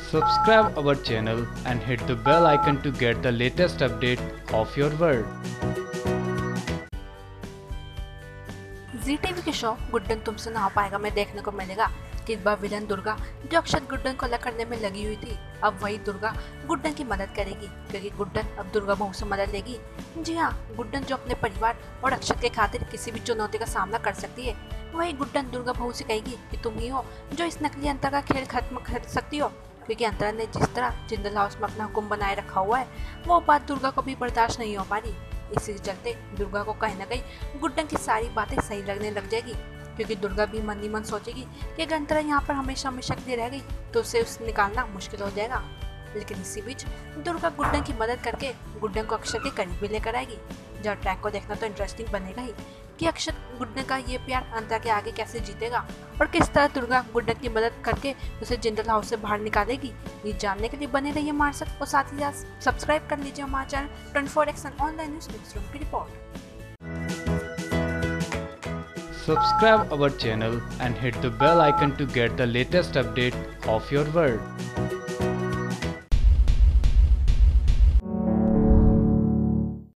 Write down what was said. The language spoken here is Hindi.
Subscribe our channel and hit the bell icon to get the latest update of your world. Zee TV के शो गुड्डन तुमसे ना हो पाएगा में देखने को मिलेगा कि इस बार विलन दुर्गा जो अक्षत गुड्डन को अलग करने में लगी हुई थी, अब वही दुर्गा गुड्डन की मदद करेगी क्योंकि गुड्डन अब दुर्गा बहू से मदद लेगी। जी हाँ, गुड्डन जो अपने परिवार और अक्षत के खातिर किसी भी चुनौती का सामना कर सकती है, वही गुड्डन दुर्गा बहू से कहेगी कि तुम ही हो जो इस नकली अंतर का खेल खत्म कर सकती हो, क्योंकि अंतरा ने जिस तरह जिंदल हाउस में अपना हुक्म बनाए रखा हुआ है वो बात दुर्गा को भी बर्दाश्त नहीं हो पा रही। इसी के चलते दुर्गा को कहीं ना कहीं गुड्डन की सारी बातें सही लगने लग जाएगी, क्योंकि दुर्गा भी मन ही मन सोचेगी कि अगर अंतरा यहाँ पर हमेशा हमेशा के लिए रह गई तो उसे निकालना मुश्किल हो जाएगा। लेकिन इसी बीच दुर्गा गुड्डन की मदद करके गुड्डन को अक्षत के करीब भी लेकर आएगी, जहाँ ट्रैक को देखना तो इंटरेस्टिंग बनेगा ही कि अक्षत गुड्डन का ये प्यार अंतरा के आगे कैसे जीतेगा और किस तरह दुर्गा गुड्डन की मदद करके उसे जिंदल हाउस से बाहर निकालेगी। ये जानने के लिए बने रहिए हमारे साथ और साथ ही साथ सब्सक्राइब कर लीजिए हमारा channel 24x online news room की report. Subscribe our channel and hit the bell icon to get the latest update of your world.